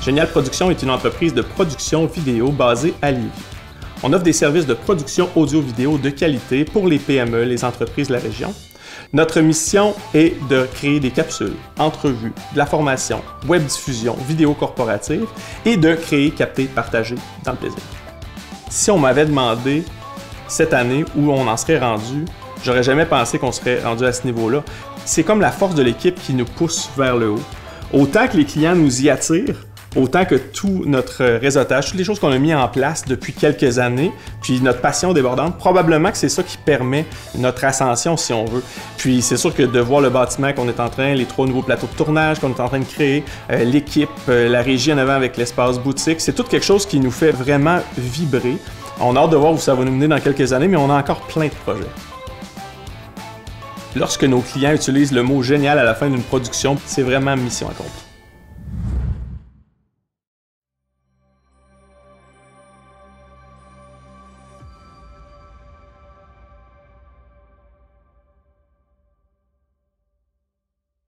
Génial Production est une entreprise de production vidéo basée à Lévis. On offre des services de production audio-vidéo de qualité pour les PME, les entreprises de la région. Notre mission est de créer des capsules, entrevues, de la formation, web diffusion, vidéo corporative et de créer, capter, partager dans le plaisir. Si on m'avait demandé cette année où on en serait rendu, j'aurais jamais pensé qu'on serait rendu à ce niveau-là. C'est comme la force de l'équipe qui nous pousse vers le haut. Autant que les clients nous y attirent, autant que tout notre réseautage, toutes les choses qu'on a mis en place depuis quelques années, puis notre passion débordante, probablement que c'est ça qui permet notre ascension, si on veut. Puis c'est sûr que de voir le bâtiment qu'on est en train, les 3 nouveaux plateaux de tournage qu'on est en train de créer, l'équipe, la régie en avant avec l'espace boutique, c'est tout quelque chose qui nous fait vraiment vibrer. On a hâte de voir où ça va nous mener dans quelques années, mais on a encore plein de projets. Lorsque nos clients utilisent le mot « génial » à la fin d'une production, c'est vraiment mission accomplie.